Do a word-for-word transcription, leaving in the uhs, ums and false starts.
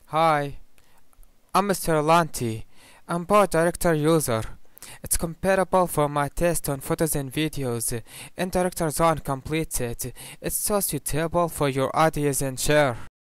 Hi, I'm Mister Alanty. I'm Board Director user. It's compatible for my test on photos and videos. And DirectorZone completes it. It's so suitable for your audience and share.